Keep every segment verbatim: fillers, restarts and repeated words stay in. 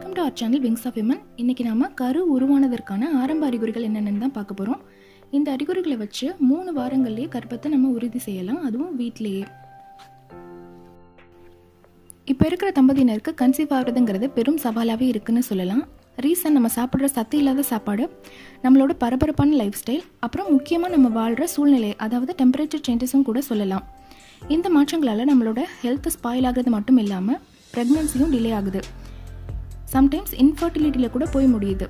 Welcome to our channel wings of women. இன்றைக்கி நாம் கரு உருவானதற்கான ஆரம்ப அறிகுறிகள் என்னென்னு தான் பார்க்க போகிறோம். இந்த அறிகுறிகளை வச்சு மூணு வாரங்கள்லேயே கர்ப்பத்தை நம்ம உறுதி செய்யலாம், அதுவும் வீட்டிலேயே. இப்போ இருக்கிற தம்பதியினருக்கு கன்சீவ் ஆகிறதுங்கிறது பெரும் சவாலாகவே இருக்குன்னு சொல்லலாம். ரீசன் நம்ம சாப்பிட்ற சத்து இல்லாத சாப்பாடு, நம்மளோட பரபரப்பான லைஃப் ஸ்டைல், அப்புறம் முக்கியமாக நம்ம வாழ்கிற சூழ்நிலை, அதாவது டெம்பரேச்சர் சேஞ்சஸும் கூட சொல்லலாம். இந்த மாற்றங்களால் நம்மளோட ஹெல்த் ஸ்பாயில் ஆகிறது மட்டும் இல்லாமல் ப்ரெக்னன்சியும் டிலே ஆகுது. சம்டைம்ஸ் இன்ஃபர்டிலிட்டியில் கூட போய் முடியுது.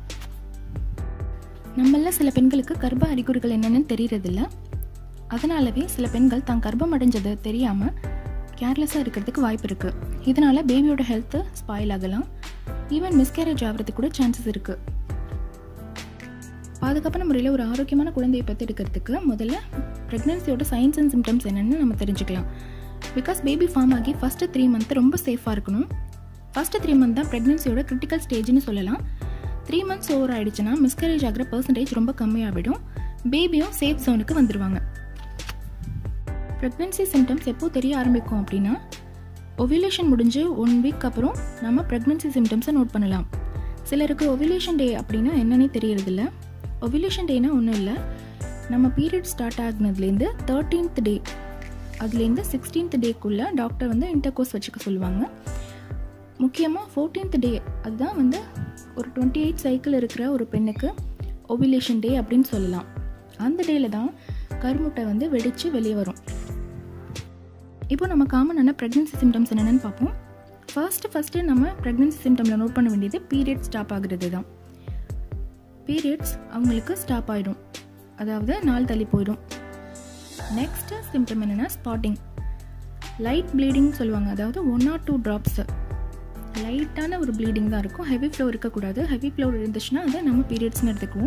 நம்மள சில பெண்களுக்கு கர்ப்ப அறிகுறிகள் என்னென்னு தெரியறதில்ல. அதனாலவே சில பெண்கள் தான் கர்ப்பம் அடைஞ்சது தெரியாமல் கேர்லெஸ்ஸாக இருக்கிறதுக்கு வாய்ப்பு இருக்குது. இதனால் பேபியோட ஹெல்த்து ஸ்பாயில் ஆகலாம், ஈவன் மிஸ்கேரேஜ் ஆகிறதுக்கு கூட சான்சஸ் இருக்குது. பாதுகாப்பான முறையில் ஒரு ஆரோக்கியமான குழந்தையை பெற்றெடுக்கிறதுக்கு முதல்ல ப்ரெக்னன்சியோட சைன்ஸ் அண்ட் சிம்டம்ஸ் என்னென்னு நம்ம தெரிஞ்சுக்கலாம். பிகாஸ் பேபி ஃபார்ம் ஆகி ஃபஸ்ட்டு த்ரீ மந்த் ரொம்ப சேஃபாக இருக்கணும். ஃபஸ்ட்டு த்ரீ மந்த் தான் ப்ரெக்னன்சியோட கிரிட்டிக்கல் ஸ்டேஜ்னு சொல்லலாம். த்ரீ மந்த்ஸ் ஓவர் ஆகிடுச்சுன்னா மிஸ்கரேஜ் ஆகிற பர்சன்டேஜ் ரொம்ப கம்மியாகிடும். பேபியும் சேஃப் ஜோனுக்கு வந்துடுவாங்க. ப்ரெக்னன்சி சிம்டம்ஸ் எப்போ தெரிய ஆரம்பிக்கும் அப்படின்னா, ஒவிலேஷன் முடிஞ்சு ஒன் வீக் அப்புறம் நம்ம ப்ரெக்னன்சி சிம்டம்ஸை நோட் பண்ணலாம். சிலருக்கு ஒவிலேஷன் டே அப்படின்னா என்னன்னே தெரியறதில்ல. ஒவிலேஷன் டேனா ஒன்றும் இல்லை, நம்ம பீரியட் ஸ்டார்ட் ஆகினதுலேருந்து தேர்ட்டீன்த் டே அதுலேருந்து சிக்ஸ்டீன்த் டேக்குள்ளே டாக்டர் வந்து இன்டர்கோர்ஸ் வச்சுக்க சொல்லுவாங்க. முக்கியமாக ஃபோர்டீன்த் டே, அதுதான் வந்து ஒரு டுவெண்ட்டி எயிட் சைக்கிள் இருக்கிற ஒரு பெண்ணுக்கு ஓவிலேஷன் டே அப்படின்னு சொல்லலாம். அந்த டேயில் தான் கருமுட்டை வந்து வெடித்து வெளியே வரும். இப்போ நம்ம காமனான ப்ரெக்னன்சி சிம்டம்ஸ் என்னென்னு பார்ப்போம். ஃபர்ஸ்ட்டு ஃபஸ்ட்டு நம்ம ப்ரெக்னன்சி சிம்டமில் நோட் பண்ண வேண்டியது பீரியட் ஸ்டாப் ஆகுறது தான். பீரியட்ஸ் அவங்களுக்கு ஸ்டாப் ஆகிடும், அதாவது நாள் தள்ளி போயிடும். நெக்ஸ்ட்டு சிம்டம் என்னென்னா ஸ்பாட்டிங், லைட் ப்ளீடிங் சொல்லுவாங்க. அதாவது ஒன் ஆர் டூ ட்ராப்ஸு லைட்டான ஒரு ப்ளீடிங் தான் இருக்கும். ஹெவி ஃப்ளோ இருக்கக்கூடாது. ஹெவி ஃப்ளோ இருந்துச்சுன்னா அதை நம்ம பீரியட்ஸ்னு எடுத்துக்குவோம்.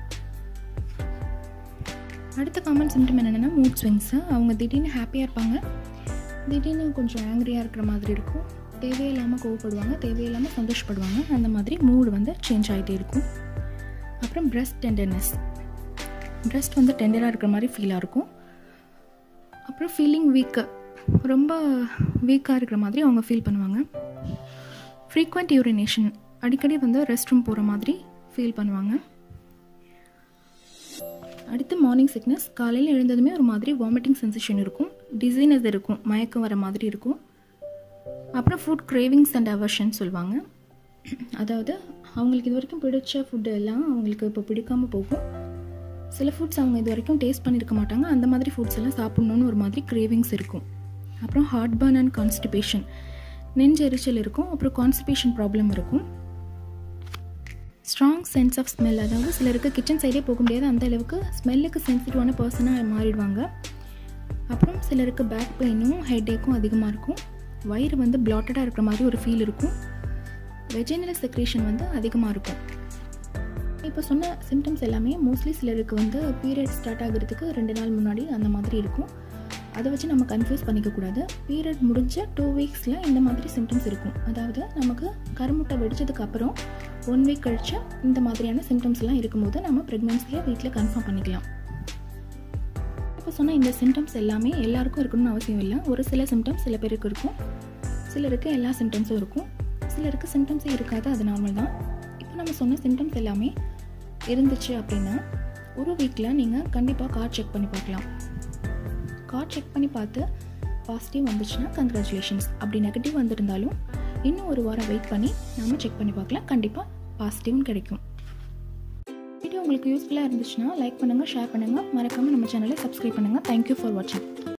அடுத்த காமன் சிம்டம் என்னென்னா மூட் ஸ்விங்ஸு. அவங்க திடீர்னு ஹாப்பியாக இருப்பாங்க, திடீர்னு கொஞ்சம் ஆங்க்ரியாக இருக்கிற மாதிரி இருக்கும், தேவையில்லாமல் கோவப்படுவாங்க, தேவையில்லாமல் சந்தோஷப்படுவாங்க. அந்த மாதிரி மூடு வந்து சேஞ்ச் ஆகிட்டே இருக்கும். அப்புறம் பிரெஸ்ட் டெண்டர்னஸ், பிரெஸ்ட் வந்து டெண்டராக இருக்கிற மாதிரி ஃபீலாக இருக்கும். அப்புறம் ஃபீலிங் வீக்கு, ரொம்ப வீக்காக இருக்கிற மாதிரி அவங்க ஃபீல் பண்ணுவாங்க. ஃப்ரீக்வெண்ட் யூரினேஷன், அடிக்கடி வந்து ரெஸ்ட் ரூம் போகிற மாதிரி ஃபீல் பண்ணுவாங்க. அடுத்து மார்னிங் சிக்னஸ், காலையில் எழுந்ததுமே ஒரு மாதிரி வாமிட்டிங் சென்சேஷன் இருக்கும், டிசீனஸ் இருக்கும், மயக்கம் வர மாதிரி இருக்கும். அப்புறம் ஃபுட் கிரேவிங்ஸ் அண்ட் அவர்ஷன் சொல்லுவாங்க. அதாவது அவங்களுக்கு இது வரைக்கும் பிடிச்ச ஃபுட்டு எல்லாம் அவங்களுக்கு இப்போ பிடிக்காமல் போகும். சில ஃபுட்ஸ் அவங்க இது வரைக்கும் டேஸ்ட் பண்ணியிருக்க மாட்டாங்க, அந்த மாதிரி ஃபுட்ஸ் எல்லாம் சாப்பிட்ணுன்னு ஒரு மாதிரி கிரேவிங்ஸ் இருக்கும். அப்புறம் ஹார்ட் பர்ன் அண்ட் கான்ஸ்டிபேஷன், நெஞ்சு எரிச்சல் இருக்கும். அப்புறம் கான்ஸ்டிபேஷன் ப்ராப்ளம் இருக்கும். ஸ்ட்ராங் சென்ஸ் ஆஃப் ஸ்மெல், அதாவது சிலருக்கு கிச்சன் சைடே போக முடியாது, அந்த அளவுக்கு ஸ்மெல்லுக்கு சென்சிட்டிவான பர்சனாக மாறிடுவாங்க. அப்புறம் சிலருக்கு பேக் பெயினும் ஹெட்டேக்கும் அதிகமாக இருக்கும். வயிறு வந்து பிளாட்டடாக இருக்கிற மாதிரி ஒரு ஃபீல் இருக்கும். வெஜினல் செக்ரேஷன் வந்து அதிகமாக இருக்கும். இப்போ சொன்ன சிம்டம்ஸ் எல்லாமே மோஸ்ட்லி சிலருக்கு வந்து பீரியட் ஸ்டார்ட் ஆகிறதுக்கு ரெண்டு நாள் முன்னாடி அந்த மாதிரி இருக்கும். அதை வச்சு நம்ம கன்ஃபியூஸ் பண்ணிக்கக்கூடாது. பீரியட் முடிஞ்ச டூ வீக்ஸில் இந்த மாதிரி சிம்டம்ஸ் இருக்கும். அதாவது நமக்கு கருமுட்டை வெடிச்சதுக்கு அப்புறம் ஒன் வீக் கழிச்சு இந்த மாதிரியான சிம்டம்ஸ்லாம் இருக்கும்போது நம்ம ப்ரெக்னன்சியை வீட்டில் கன்ஃபார்ம் பண்ணிக்கலாம். இப்போ சொன்ன இந்த சிம்டம்ஸ் எல்லாமே எல்லாருக்கும் இருக்கணும்னு அவசியம் இல்லை. ஒரு சில சிம்டம்ஸ் சில பேருக்கு இருக்கும், சிலருக்கு எல்லா சிம்டம்ஸும் இருக்கும், சிலருக்கு சிம்டம்ஸே இருக்காது, அது நார்மல் தான். இப்போ நம்ம சொன்ன சிம்டம்ஸ் எல்லாமே இருந்துச்சு அப்படின்னா ஒரு வீக்கில் நீங்கள் கண்டிப்பாக கார்ட் செக் பண்ணி பார்க்கலாம். கார்ட் செக் பண்ணி பார்த்து பாசிட்டிவ் வந்துச்சுன்னா கங்க்ராச்சுலேஷன்ஸ். அப்படி நெகட்டிவ் வந்துருந்தாலும் இன்னும் ஒரு வாரம் வெயிட் பண்ணி நாம் செக் பண்ணி பார்க்கலாம், கண்டிப்பாக பாசிட்டிவ்னு கிடைக்கும். வீடியோ உங்களுக்கு யூஸ்ஃபுல்லாக இருந்துச்சுன்னா லைக் பண்ணுங்கள், ஷேர் பண்ணுங்கள், மறக்காமல் நம்ம சேனலை சப்ஸ்கிரைப் பண்ணுங்கள். தேங்க்யூ ஃபார் வாட்சிங்.